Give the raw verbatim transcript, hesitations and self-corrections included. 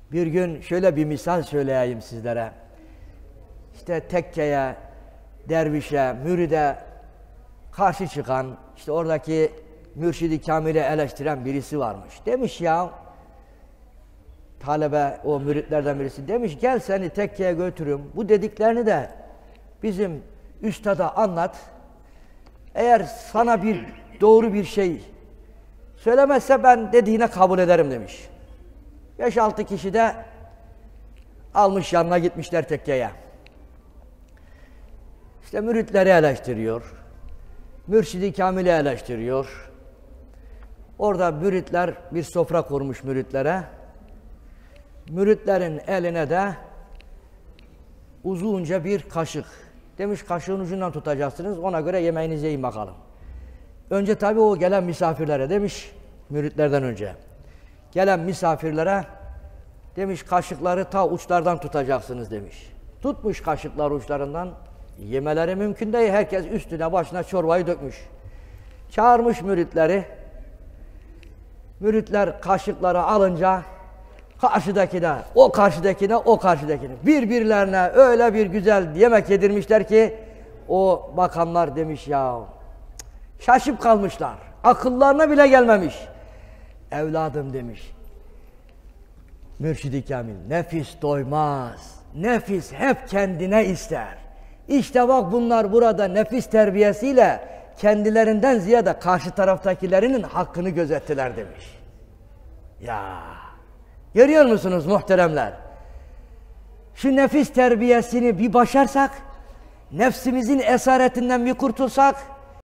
Bir gün şöyle bir misal söyleyeyim sizlere. İşte tekkeye, dervişe, müride karşı çıkan, işte oradaki mürşidi kamile eleştiren birisi varmış. Demiş ya, talebe o müritlerden birisi demiş, gel seni tekkeye götürüm, bu dediklerini de bizim üstada anlat. Eğer sana bir doğru bir şey söylemezse ben dediğine kabul ederim demiş. Beş altı kişi de almış yanına gitmişler tekkeye. İşte müritleri eleştiriyor. Mürşidi kamili eleştiriyor. Orada müritler bir sofra kurmuş müritlere. Müritlerin eline de uzunca bir kaşık. Demiş kaşığın ucundan tutacaksınız, ona göre yemeğinizi yiyin bakalım. Önce tabii o gelen misafirlere demiş, müritlerden önce. Gelen misafirlere demiş kaşıkları ta uçlardan tutacaksınız demiş. Tutmuş kaşıklar uçlarından, yemeleri mümkün değil. Herkes üstüne başına çorbayı dökmüş. Çağırmış müritleri. Müritler kaşıkları alınca karşıdakine, o karşıdakine, o karşıdakine birbirlerine öyle bir güzel yemek yedirmişler ki o bakanlar demiş ya şaşıp kalmışlar. Akıllarına bile gelmemiş. Evladım demiş. Mürşid-i Kamil, nefis doymaz. Nefis hep kendine ister. İşte bak bunlar burada nefis terbiyesiyle kendilerinden ziyade karşı taraftakilerinin hakkını gözettiler demiş. Ya görüyor musunuz muhteremler? Şu nefis terbiyesini bir başarsak, nefsimizin esaretinden bir kurtulsak,